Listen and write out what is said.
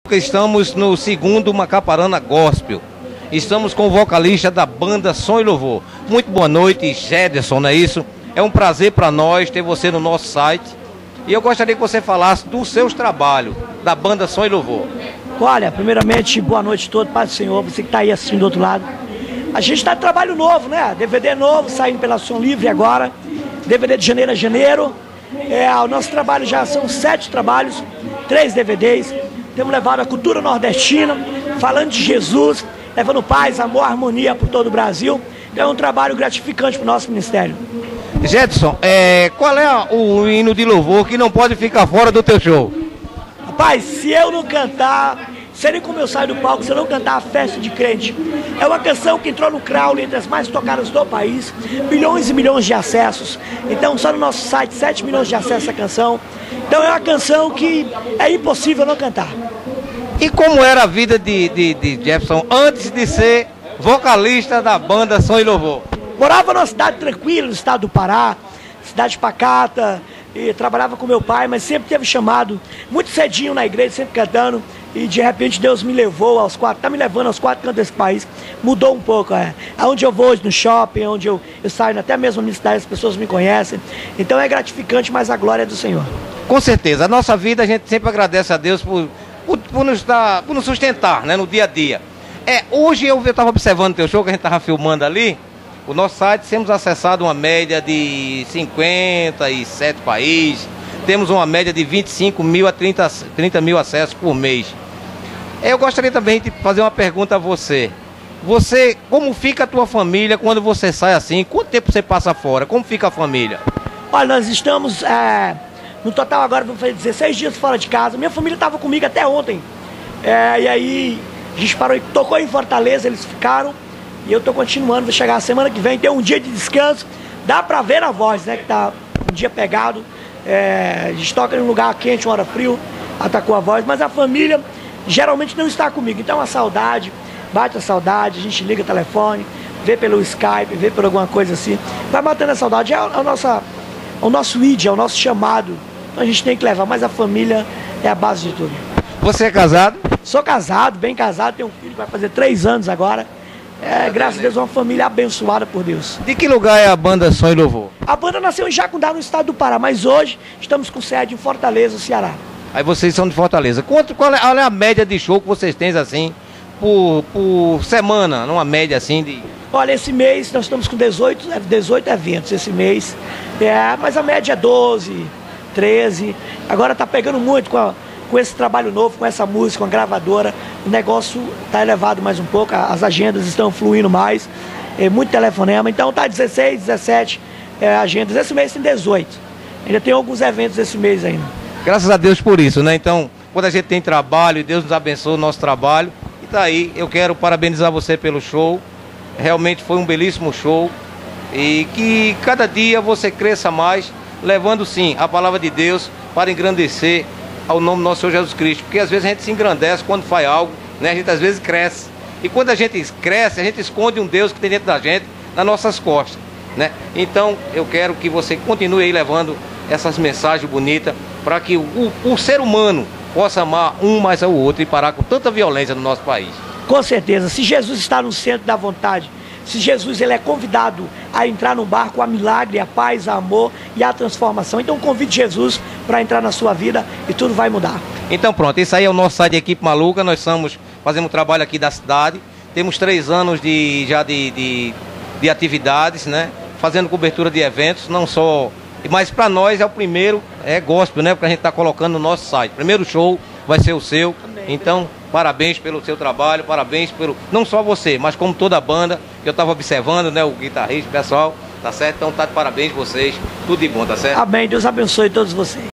porque estamos no segundo Macaparana Gospel. Estamos com o vocalista da banda Som e Louvor. Muito boa noite, Gederson, não é isso? É um prazer para nós ter você no nosso site. E eu gostaria que você falasse dos seus trabalhos, da banda Som e Louvor. Olha, primeiramente, boa noite a todos, Paz do Senhor, você que está aí assistindo do outro lado. A gente está de trabalho novo, né? DVD novo, saindo pela Som Livre agora. DVD de janeiro a janeiro. O nosso trabalho já são 7 trabalhos, 3 DVDs. Temos levado a cultura nordestina, falando de Jesus, levando paz, amor, harmonia por todo o Brasil. Então é um trabalho gratificante para o nosso ministério. Gederson, qual é o hino de louvor que não pode ficar fora do teu show? Rapaz, se eu não cantar, seria como eu saio do palco se eu não cantar a Festa de Crente. É uma canção que entrou no Crowley, entre as mais tocadas do país, milhões e milhões de acessos. Então só no nosso site, 7 milhões de acessos a canção. Então é uma canção que é impossível não cantar. E como era a vida de Jefferson antes de ser vocalista da banda Som e Louvor? Morava numa cidade tranquila, no estado do Pará, cidade pacata, e trabalhava com meu pai, mas sempre teve chamado muito cedinho na igreja, sempre cantando, e de repente Deus me levou aos 4, tá me levando aos 4 cantos desse país, mudou um pouco, Aonde eu vou hoje, no shopping, onde eu saio, até mesmo na cidade, as pessoas me conhecem, então é gratificante, mas a glória é do Senhor. Com certeza, a nossa vida a gente sempre agradece a Deus por nos sustentar, né, no dia a dia. Hoje eu estava observando o teu show, que a gente estava filmando ali. O nosso site temos acessado uma média de 57 países, temos uma média de 25 mil a 30 mil acessos por mês. Eu gostaria também de fazer uma pergunta a você. Como fica a tua família quando você sai assim? Quanto tempo você passa fora? Como fica a família? Olha, nós estamos, no total agora, vamos fazer 16 dias fora de casa. Minha família estava comigo até ontem. E aí, a gente parou e tocou em Fortaleza, eles ficaram. E eu estou continuando, vou chegar a semana que vem, ter um dia de descanso. Dá pra ver a voz, né? Que tá um dia pegado. A gente toca em um lugar quente, uma hora frio, atacou a voz. Mas a família geralmente não está comigo. Então a saudade, bate a saudade, a gente liga o telefone, vê pelo Skype, vê por alguma coisa assim. Vai batendo a saudade. É o nosso ID, é o nosso chamado. Então a gente tem que levar, mas a família é a base de tudo. Você é casado? Sou casado, bem casado, tenho um filho que vai fazer 3 anos agora. Graças a Deus, uma família abençoada por Deus. De que lugar é a banda Som e Louvor? A banda nasceu em Jacundá, no estado do Pará, mas hoje estamos com sede em Fortaleza, Ceará. Aí vocês são de Fortaleza. Qual é a média de show que vocês têm assim, por semana, numa média assim de... Olha, esse mês nós estamos com 18 eventos esse mês, mas a média é 12, 13. Agora está pegando muito com esse trabalho novo, com essa música, com a gravadora, o negócio está elevado mais um pouco, as agendas estão fluindo mais, muito telefonema, então está 16, 17 agendas, esse mês tem 18, ainda tem alguns eventos esse mês ainda. Graças a Deus por isso, né? Então, quando a gente tem trabalho, e Deus nos abençoa o nosso trabalho, e tá aí, eu quero parabenizar você pelo show, realmente foi um belíssimo show, e que cada dia você cresça mais, levando sim a palavra de Deus para engrandecer ao nome do nosso Senhor Jesus Cristo, porque às vezes a gente se engrandece quando faz algo, né? A gente às vezes cresce, e quando a gente cresce, a gente esconde um Deus que tem dentro da gente, nas nossas costas, né? Então eu quero que você continue aí levando essas mensagens bonitas, para que o ser humano possa amar um mais ao outro e parar com tanta violência no nosso país. Com certeza, se Jesus está no centro da vontade, se Jesus ele é convidado a entrar no barco, a milagre, a paz, a amor e a transformação. Então convide Jesus para entrar na sua vida e tudo vai mudar. Então pronto, esse aí é o nosso site de Equipe Maluca. Nós fazemos um trabalho aqui da cidade. Temos 3 anos de atividades, né? Fazendo cobertura de eventos, não só... Mas para nós é o primeiro, gospel, né? Porque a gente está colocando no nosso site. Primeiro show vai ser o seu. Amém. Então, parabéns pelo seu trabalho, parabéns pelo... Não só você, mas como toda a banda, que eu estava observando, né? O guitarrista, o pessoal, tá certo? Então tá de parabéns vocês, tudo de bom, tá certo? Amém, Deus abençoe todos vocês.